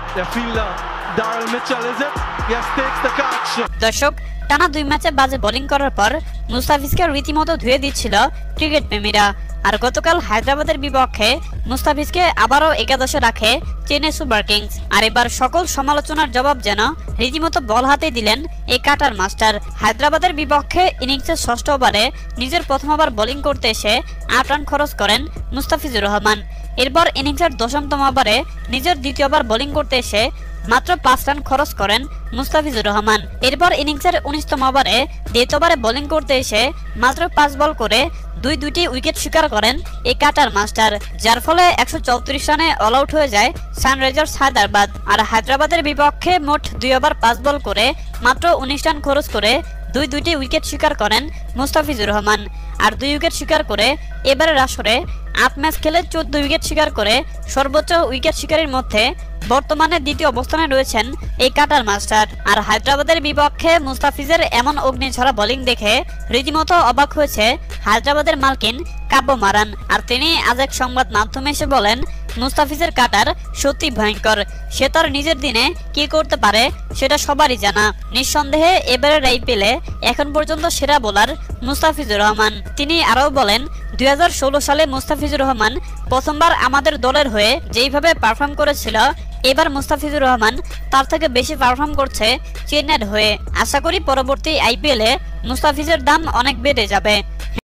The fielder, Darryl Mitchell, is it? Yes, takes the catch. দর্শক, টানা 2 ম্যাচে বাজে বোলিং করার পর মুস্তাফিজকে রীতিমতো ধুয়ে দিচ্ছিল ক্রিকেট প্রেমীরা। আর গতকাল হায়দ্রাবাদের বিপক্ষে মুস্তাফিজকে আবারও একাদশে রাখে চেন্নাই সুপার কিংস। আর এবার সকল সমালোচনার জবাব যেন রীতিমতো বল হাতে দিলেন এই কাটার মাস্টার। হায়দ্রাবাদের বিপক্ষে ইনিংসের ষষ্ঠ ওভারে নিজের প্রথম ওভার বোলিং করতে এসে 8 রান খরচ করেন মুস্তাফিজুর রহমান। এরপর ইনিংসের দশমতম ওভারে নিজের দ্বিতীয় ওভার বোলিং করতে এসে মাত্র 5 রান খরচ করেন মুস্তাফিজুর রহমান। এরপর ইনিংসের 19তম ওভারে দ্বিতীয় ওভারে বোলিং করতে এসে মাত্র 5 বল করে দুইটি উইকেট শিকার করেন এই কাটার মাস্টার, যার ফলে 134 রানে অল আউট হয়ে যায় সানরাইজার্স হায়দ্রাবাদ। আর হায়দ্রাবাদের বিপক্ষে মোট 2 ওভার 5 বল করে মাত্র 19 রান খরচ করে দুইটি উইকেট শিকার করেন মুস্তাফিজুর রহমান। আর 2 উইকেট শিকার করে এবারের আসরে 8 ম্যাচ খেলে 14 উইকেট শিকার করে সর্বোচ্চ উইকেট শিকারীর মধ্যে বর্তমানে দ্বিতীয় অবস্থানে রয়েছেন এই কাটার মাস্টার। আর হায়দ্রাবাদের বিপক্ষে মুস্তাফিজের এমন অগ্নিঝরা বোলিং দেখে রীতিমতো অবাক হয়েছে হায়দ্রাবাদের মালকিন কাব্য মারান। আর তিনি আজ এক সংবাদ মাধ্যমে এসে বলেন, মুস্তাফিজের কাটার সত্যি ভয়ঙ্কর, সে তার নিজের দিনে কি করতে পারে সেটা সবারই জানা। নিঃসন্দেহে এবারের আইপিএলে এখন পর্যন্ত সেরা বোলার মুস্তাফিজুর রহমান। তিনি আরও বলেন, 2016 সালে মুস্তাফিজুর রহমান প্রথমবার আমাদের দলের হয়ে যেইভাবে পারফর্ম করেছিল, এবার মুস্তাফিজুর রহমান তার থেকে বেশি পারফর্ম করছে চেন্নাইয়ের হয়ে। আশা করি পরবর্তী আইপিএলে মুস্তাফিজের দাম অনেক বেড়ে যাবে।